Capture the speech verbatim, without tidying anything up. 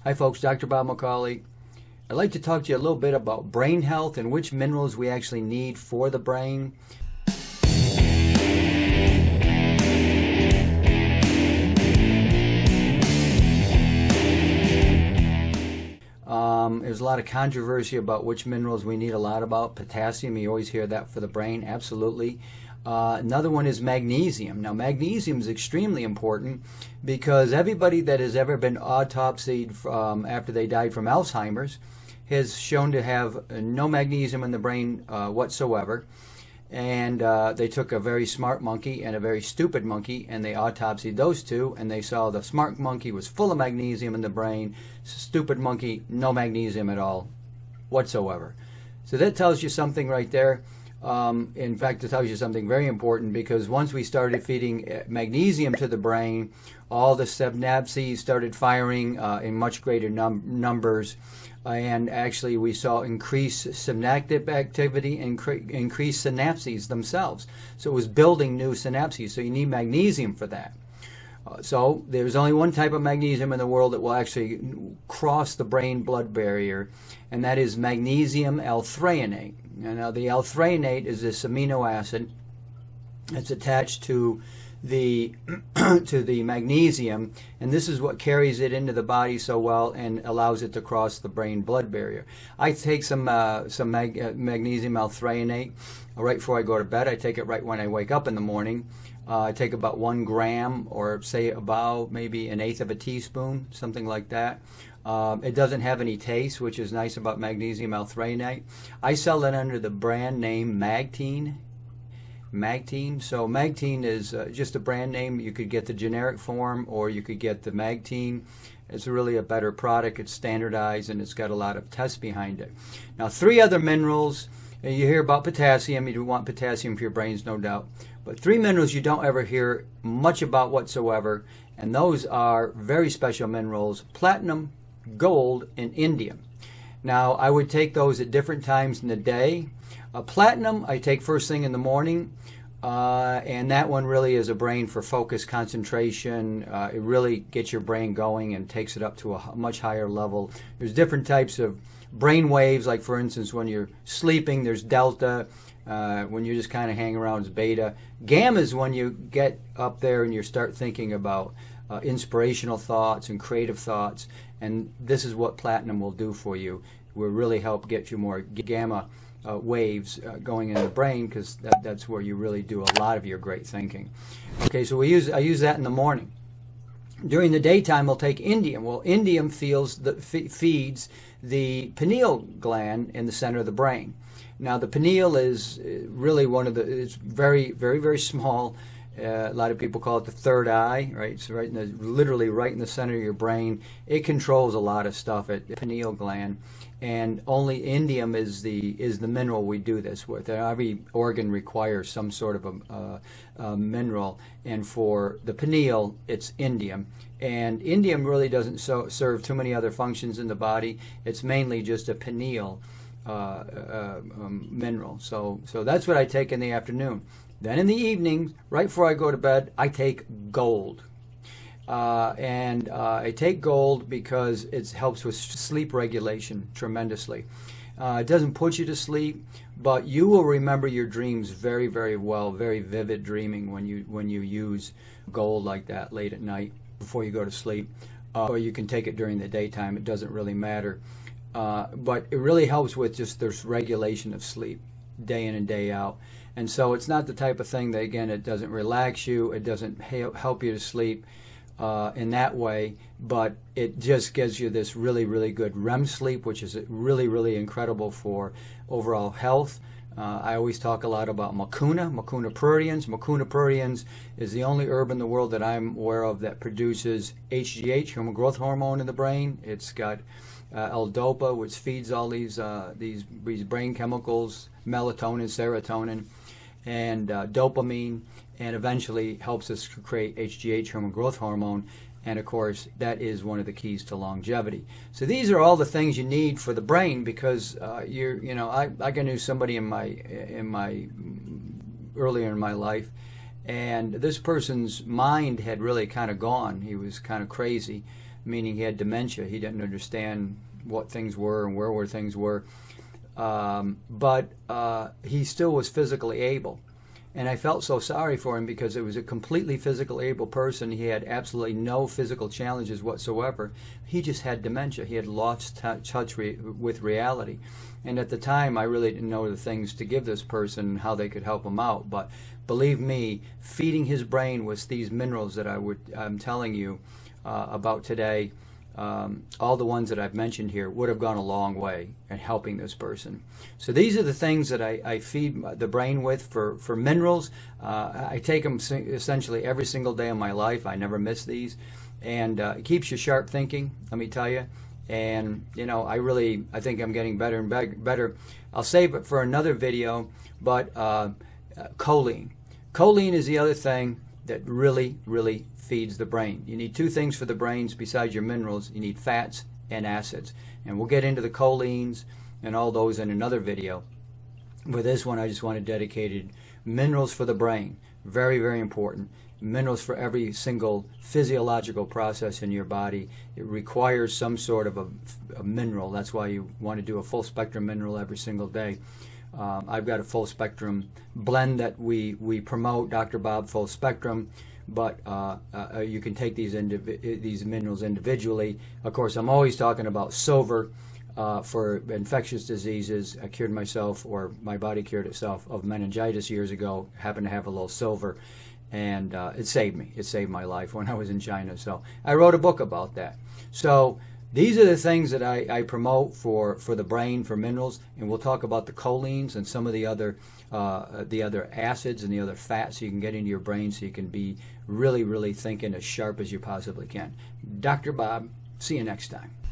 Hi folks, Doctor Bob McCauley. I'd like to talk to you a little bit about brain health and which minerals we actually need for the brain. Um, there's a lot of controversy about which minerals we need a lot about. Potassium, you always hear that for the brain, absolutely. Uh, another one is magnesium. Now, magnesium is extremely important because everybody that has ever been autopsied um, after they died from Alzheimer's has shown to have no magnesium in the brain uh, whatsoever. And uh, they took a very smart monkey and a very stupid monkey, and they autopsied those two, and they saw the smart monkey was full of magnesium in the brain, stupid monkey, no magnesium at all whatsoever. So that tells you something right there. Um, in fact, it tells you something very important, because once we started feeding magnesium to the brain, all the synapses started firing uh, in much greater num numbers, uh, and actually we saw increased synaptic activity and increased synapses themselves. So it was building new synapses, so you need magnesium for that. Uh, so there's only one type of magnesium in the world that will actually cross the brain-blood barrier, and that is magnesium L-threonate. Now, the L-threonate is this amino acid that's attached to the to the magnesium, and this is what carries it into the body so well and allows it to cross the brain-blood barrier. I take some uh, some mag uh, magnesium L-threonate right before I go to bed. I take it right when I wake up in the morning. Uh, I take about one gram, or say about maybe an eighth of a teaspoon, something like that. Um, it doesn't have any taste, which is nice about magnesium L-threonate. I sell it under the brand name Magtein. Magtein. So Magtein is uh, just a brand name. You could get the generic form, or you could get the Magtein. It's really a better product. It's standardized, and it's got a lot of tests behind it. Now, three other minerals. You hear about potassium. You do want potassium for your brains, no doubt. But three minerals you don't ever hear much about whatsoever, and those are very special minerals: platinum, gold, and indium. Now, I would take those at different times in the day. Uh, platinum I take first thing in the morning, uh, and that one really is a brain for focus, concentration. Uh, it really gets your brain going and takes it up to a much higher level. There's different types of brain waves, like for instance when you're sleeping there's delta. Uh, when you're just kind of hanging around, it's beta. Gamma is when you get up there and you start thinking about uh, inspirational thoughts and creative thoughts, and this is what platinum will do for you. It will really help get you more gamma uh, waves uh, going in the brain, because that, that's where you really do a lot of your great thinking. Okay, so we use I use that in the morning. During the daytime, we'll take indium. Well, indium feels the, feeds the pineal gland in the center of the brain. Now, the pineal is really one of the, it's very, very, very small. Uh, a lot of people call it the third eye, right? It's right in the, literally right in the center of your brain. It controls a lot of stuff at the pineal gland, and only indium is the is the mineral we do this with. Every organ requires some sort of a, a, a mineral, and for the pineal, it's indium. And indium really doesn't so, serve too many other functions in the body. It's mainly just a pineal Uh, uh, um, mineral. So, so that's what I take in the afternoon. Then in the evening, right before I go to bed, I take gold. Uh, and uh, I take gold because it helps with sleep regulation tremendously. Uh, it doesn't put you to sleep, but you will remember your dreams very, very well, very vivid dreaming when you when you use gold like that late at night before you go to sleep. Uh, or you can take it during the daytime. It doesn't really matter. Uh, but it really helps with just this regulation of sleep, day in and day out. And so it's not the type of thing that, again, it doesn't relax you, it doesn't help you to sleep uh, in that way, but it just gives you this really, really good R E M sleep, which is really, really incredible for overall health. Uh, I always talk a lot about mucuna, mucuna pruriens. Mucuna pruriens is the only herb in the world that I'm aware of that produces H G H, human growth hormone, in the brain. It's got uh, L-dopa, which feeds all these, uh, these these brain chemicals, melatonin, serotonin, and uh, dopamine, and eventually helps us create H G H, human growth hormone. And of course, that is one of the keys to longevity. So these are all the things you need for the brain, because uh, you're, you know, I, I knew somebody in my, in my, earlier in my life, and this person's mind had really kind of gone. He was kind of crazy. meaning he had dementia. He didn't understand what things were and where where things were. Um, but uh, he still was physically able. And I felt so sorry for him because it was a completely physically able person. He had absolutely no physical challenges whatsoever. He just had dementia. He had lost touch re with reality. And at the time, I really didn't know the things to give this person and how they could help him out. But believe me, feeding his brain with these minerals that I would, I'm telling you uh, about today, Um, all the ones that I've mentioned here would have gone a long way in helping this person. So these are the things that I, I feed the brain with for, for minerals. Uh, I take them essentially every single day of my life. I never miss these. And uh, it keeps you sharp thinking, let me tell you. And, you know, I really, I think I'm getting better and better. I'll save it for another video, but uh, uh, choline. Choline is the other thing that really, really feeds the brain. You need two things for the brains besides your minerals. You need fats and acids. And we'll get into the cholines and all those in another video. With this one, I just want to dedicate minerals for the brain. Very, very important. Minerals for every single physiological process in your body. It requires some sort of a, a mineral. That's why you want to do a full spectrum mineral every single day. Um, I've got a full spectrum blend that we, we promote, Doctor Bob Full Spectrum. But uh, uh, you can take these these minerals individually. Of course, I'm always talking about silver uh, for infectious diseases. I cured myself, or my body cured itself, of meningitis years ago. Happened to have a little silver, and uh, it saved me. It saved my life when I was in China. So I wrote a book about that. So these are the things that I, I promote for, for the brain, for minerals, and we'll talk about the cholines and some of the other uh, the other acids and the other fats you can get into your brain so you can be really, really thinking as sharp as you possibly can. Doctor Bob, see you next time.